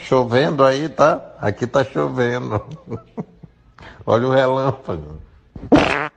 chovendo aí, tá? Aqui tá chovendo. Olha o relâmpago.